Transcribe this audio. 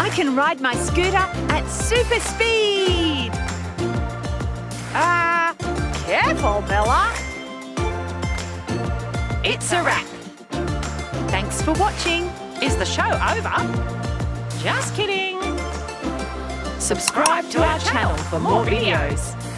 I can ride my scooter at super speed. Careful, Bella. It's a wrap. Thanks for watching. Is the show over? Just kidding. Subscribe to our channel for more videos.